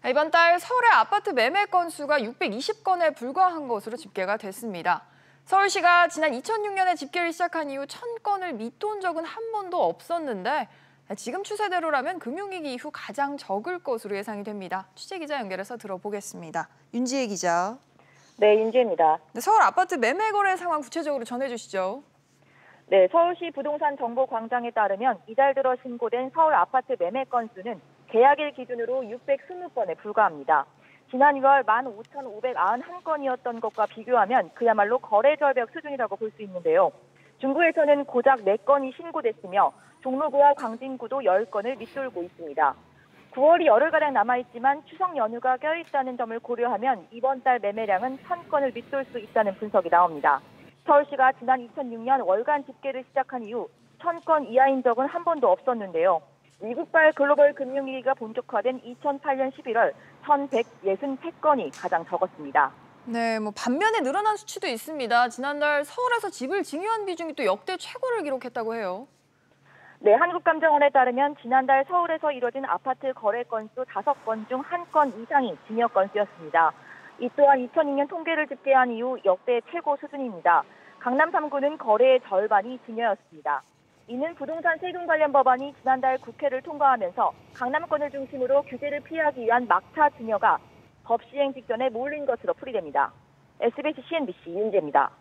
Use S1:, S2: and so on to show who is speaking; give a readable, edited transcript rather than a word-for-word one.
S1: 이번 달 서울의 아파트 매매 건수가 620건에 불과한 것으로 집계가 됐습니다. 서울시가 지난 2006년에 집계를 시작한 이후 1000건을 밑돈 적은 한 번도 없었는데 지금 추세대로라면 금융위기 이후 가장 적을 것으로 예상이 됩니다. 취재기자 연결해서 들어보겠습니다. 윤지혜 기자.
S2: 네, 윤지혜입니다.
S1: 서울 아파트 매매 거래 상황 구체적으로 전해주시죠.
S2: 네, 서울시 부동산 정보광장에 따르면 이달 들어 신고된 서울 아파트 매매 건수는 계약일 기준으로 620건에 불과합니다. 지난 2월 15,591건이었던 것과 비교하면 그야말로 거래 절벽 수준이라고 볼 수 있는데요. 중구에서는 고작 4건이 신고됐으며 종로구와 광진구도 10건을 밑돌고 있습니다. 9월이 열흘가량 남아있지만 추석 연휴가 껴있다는 점을 고려하면 이번 달 매매량은 1000건을 밑돌 수 있다는 분석이 나옵니다. 서울시가 지난 2006년 월간 집계를 시작한 이후 1000건 이하인 적은 한 번도 없었는데요. 미국발 글로벌 금융위기가 본격화된 2008년 11월 1163건이 가장 적었습니다.
S1: 네, 반면에 늘어난 수치도 있습니다. 지난달 서울에서 집을 증여한 비중이 또 역대 최고를 기록했다고 해요.
S2: 네, 한국감정원에 따르면 지난달 서울에서 이뤄진 아파트 거래 건수 5건 중 1건 이상이 증여 건수였습니다. 이 또한 2002년 통계를 집계한 이후 역대 최고 수준입니다. 강남 3구는 거래의 절반이 증여였습니다. 이는 부동산 세금 관련 법안이 지난달 국회를 통과하면서 강남권을 중심으로 규제를 피하기 위한 막차 증여가 법 시행 직전에 몰린 것으로 풀이됩니다. SBS CNBC 윤재입니다.